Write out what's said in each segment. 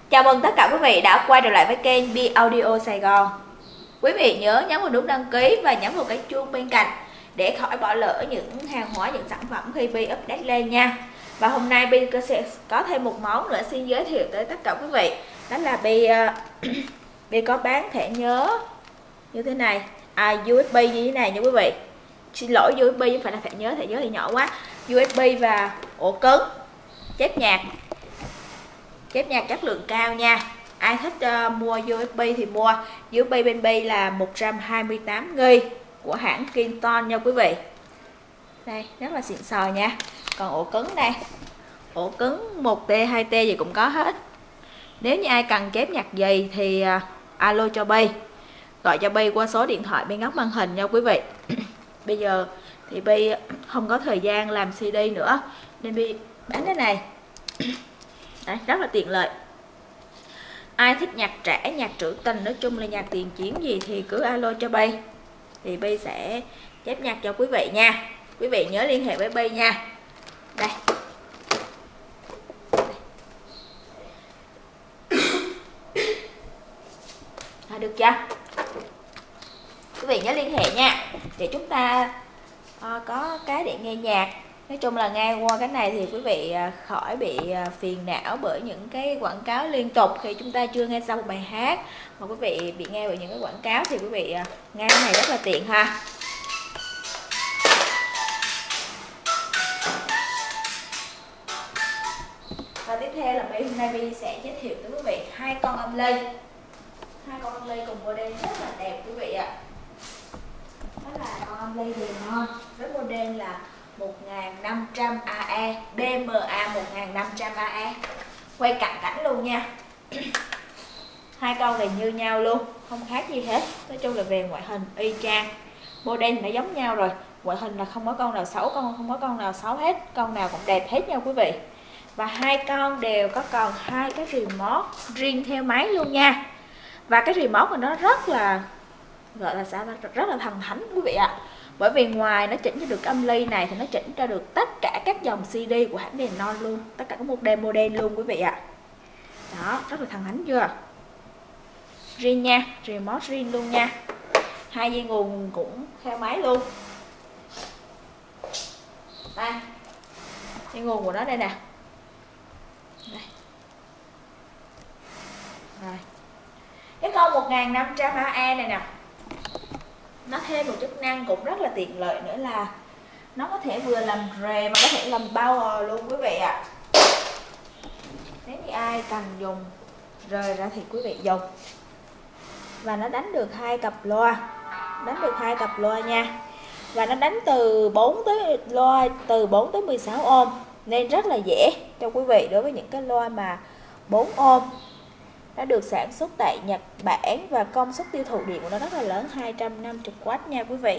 Chào mừng tất cả quý vị đã quay trở lại với kênh Bi Audio Sài Gòn. Quý vị nhớ nhấn vào nút đăng ký và nhấn vào cái chuông bên cạnh để khỏi bỏ lỡ những hàng hóa, những sản phẩm khi Bi update lên nha. Và hôm nay Bi sẽ có thêm một món nữa xin giới thiệu tới tất cả quý vị. Đó là Bi có bán thẻ nhớ như thế này, USB như thế này nha quý vị. Xin lỗi, USB chứ không phải là thẻ nhớ thì nhỏ quá. USB và ổ cứng chép nhạc chất lượng cao nha. Ai thích mua USB thì mua. USB bên Bi là 128GB của hãng Kingston nha quý vị. Đây, rất là xịn sò nha. Còn ổ cứng đây, ổ cứng 1T, 2T gì cũng có hết. Nếu như ai cần chép nhạc gì thì alo cho Bi, gọi cho Bi qua số điện thoại bên góc màn hình nha quý vị. Bây giờ thì Bi không có thời gian làm CD nữa nên Bi bán cái này. Đấy, rất là tiện lợi. Ai thích nhạc trẻ, nhạc trữ tình, nói chung là nhạc tiền chiến gì thì cứ alo cho Bi, thì Bi sẽ chép nhạc cho quý vị nha. Quý vị nhớ liên hệ với Bi nha. Đây, được chưa? Quý vị nhớ liên hệ nha, để chúng ta có cái để nghe nhạc. Nói chung là nghe qua cái này thì quý vị khỏi bị phiền não bởi những cái quảng cáo liên tục khi chúng ta chưa nghe xong một bài hát, mà quý vị bị nghe bởi những cái quảng cáo thì quý vị nghe cái này rất là tiện ha. Và tiếp theo là hôm nay Bi sẽ giới thiệu tới quý vị hai con âm ly. Hai con âm ly cùng model rất là đẹp quý vị ạ. Đó là con âm ly Diamond với model là 1500 AE, DMA 1500 AE. Quay cận cảnh luôn nha. Hai con này như nhau luôn, không khác gì hết. Nói chung là về ngoại hình y chang, model đã giống nhau rồi. Ngoại hình là không có con nào xấu, không có con nào xấu hết, con nào cũng đẹp hết nha quý vị. Và hai con đều có còn hai cái remote riêng theo máy luôn nha. Và cái remote của nó rất là, gọi là sao, rất là thần thánh quý vị ạ. Bởi vì ngoài nó chỉnh cho được âm ly này thì nó chỉnh cho được tất cả các dòng CD của hãng Denon luôn, tất cả các model luôn quý vị ạ. Đó, rất là thần thánh chưa? Riêng nha, remote riêng luôn nha. Hai dây nguồn cũng theo máy luôn. Đây, dây nguồn của nó đây nè. Đây. Rồi. Cái con 1500 AE này nè, nó thêm một chức năng cũng rất là tiện lợi nữa là nó có thể vừa làm rè mà có thể làm power luôn quý vị ạ. Nếu như ai cần dùng rời ra thì quý vị dùng. Và nó đánh được hai cặp loa, nha. Và nó đánh từ 4 tới 16 ohm nên rất là dễ cho quý vị đối với những cái loa mà 4 ohm. Nó được sản xuất tại Nhật Bản và công suất tiêu thụ điện của nó rất là lớn, 250W nha quý vị.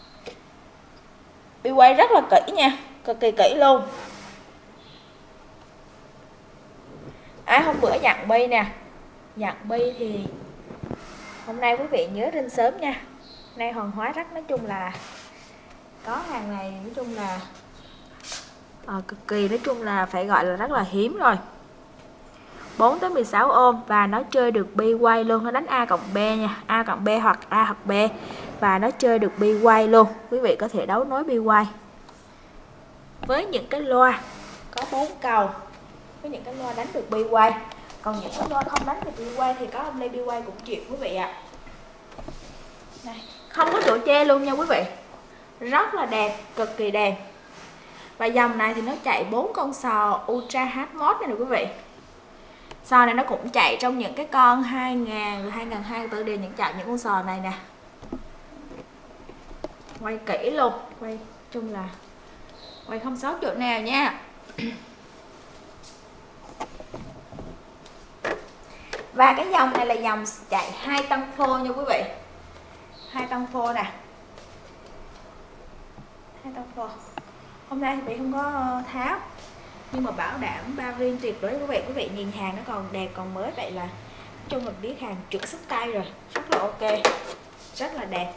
Bi quay rất là kỹ nha, cực kỳ kỹ luôn. Ai hôm bữa dặn Bi nè, dặn Bi thì hôm nay quý vị nhớ lên sớm nha. Nay hàng hóa rất, nói chung là có hàng này, nói chung là cực kỳ, nói chung là phải gọi là rất là hiếm rồi. 4 tới 16 ohm và nó chơi được bi quay luôn, nó đánh A cộng B nha, A cộng B hoặc A hoặc B, và nó chơi được bi quay luôn. Quý vị có thể đấu nối bi quay với những cái loa có 4 cầu, với những cái loa đánh được bi quay. Còn những cái loa không đánh được bi quay thì có âm ly bi quay cũng chịu quý vị ạ. Này, không có chỗ che luôn nha quý vị, rất là đẹp, cực kỳ đẹp. Và dòng này thì nó chạy 4 con sò Ultra Hard Mode này nè quý vị. Sò này nó cũng chạy trong những cái con 2000 rồi 2024 đều những chạy những con sò này nè. Quay kỹ luôn, quay chung là quay không sót chỗ nào nha. Và cái dòng này là dòng chạy 2 tăng phô nha quý vị. 2 tăng phô nè. 2 tăng phô. Hôm nay thì không có tháo, nhưng mà bảo đảm bao riêng tuyệt đối quý vị nhìn hàng nó còn đẹp còn mới, vậy là chung là biết hàng chuẩn sức tay rồi, rất là ok, rất là đẹp.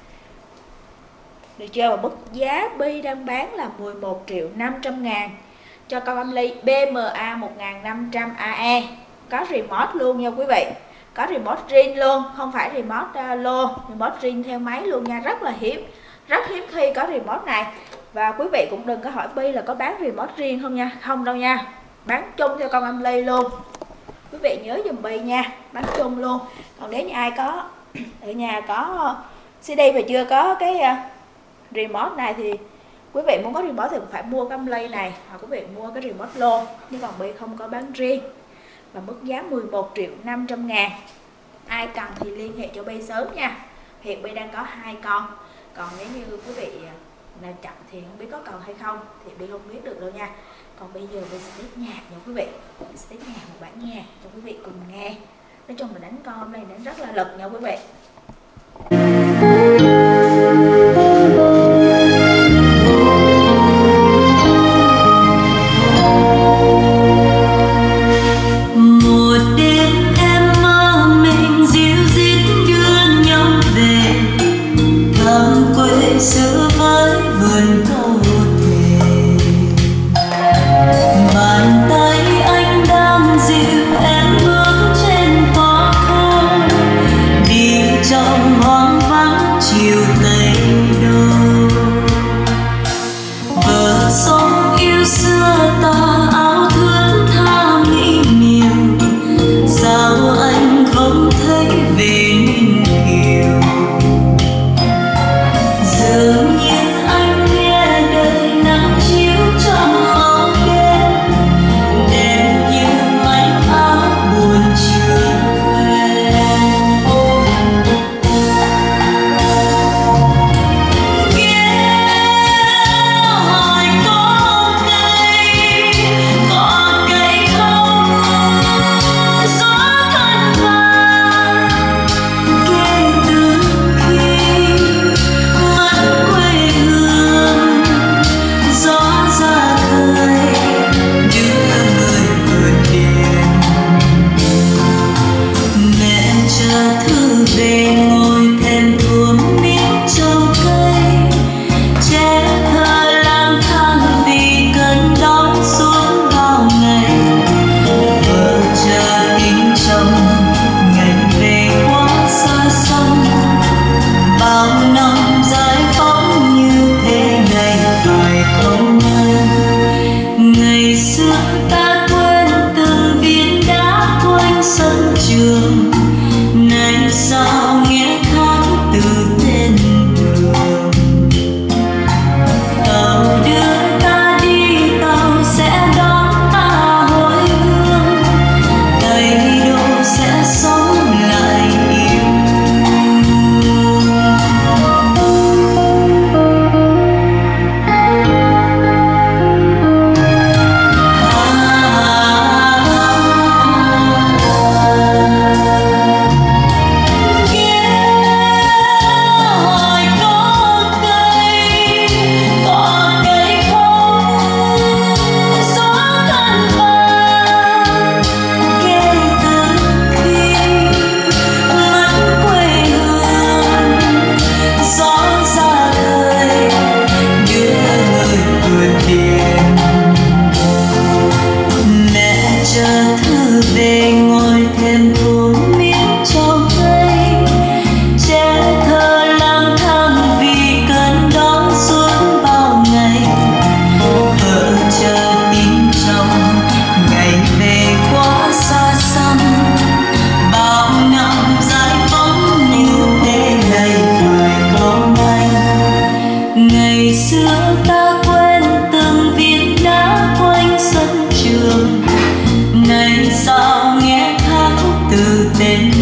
Được chưa? Và mức giá Bi đang bán là 11.500.000 cho con âm ly BMA 1500 AE, có remote luôn nha quý vị, có remote riêng luôn, không phải remote lô, remote riêng theo máy luôn nha, rất là hiếm, rất hiếm khi có remote này. Và quý vị cũng đừng có hỏi Bi là có bán remote riêng không nha, không đâu nha, bán chung theo con âm ly luôn. Quý vị nhớ dùm Bi nha, bán chung luôn. Còn nếu như ai có ở nhà có CD mà chưa có cái remote này thì quý vị muốn có remote thì phải mua cái âm ly này, hoặc quý vị mua cái remote lô, nhưng còn Bi không có bán riêng. Và mức giá 11.500.000. Ai cần thì liên hệ cho Bi sớm nha. Hiện Bi đang có 2 con. Còn nếu như quý vị nào chậm thì không biết có còn hay không thì Bi không biết được đâu nha. Còn bây giờ Bi sẽ test nhạc nha quý vị. Bi sẽ test nhạc một bản nhạc cho quý vị cùng nghe. Nói chung là đánh con này đánh rất là lực nha quý vị. Ngày sao nghe khắc từ tên